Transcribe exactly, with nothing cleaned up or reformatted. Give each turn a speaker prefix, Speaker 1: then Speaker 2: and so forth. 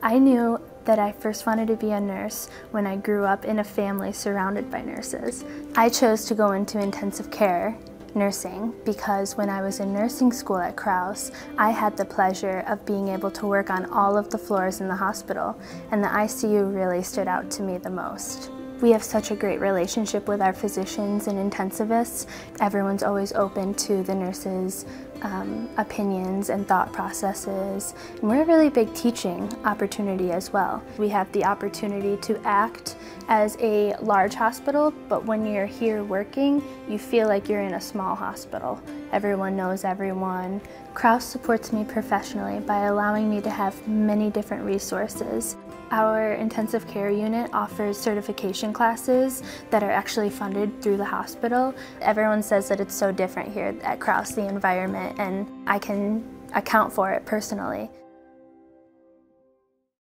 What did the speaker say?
Speaker 1: I knew that I first wanted to be a nurse when I grew up in a family surrounded by nurses. I chose to go into intensive care nursing because when I was in nursing school at Crouse, I had the pleasure of being able to work on all of the floors in the hospital, and the I C U really stood out to me the most. We have such a great relationship with our physicians and intensivists. Everyone's always open to the nurses' um, opinions and thought processes. And we're a really big teaching opportunity as well. We have the opportunity to act as a large hospital, but when you're here working, you feel like you're in a small hospital. Everyone knows everyone. Crouse supports me professionally by allowing me to have many different resources. Our intensive care unit offers certification classes that are actually funded through the hospital. Everyone says that it's so different here at Crouse, the environment, and I can account for it personally.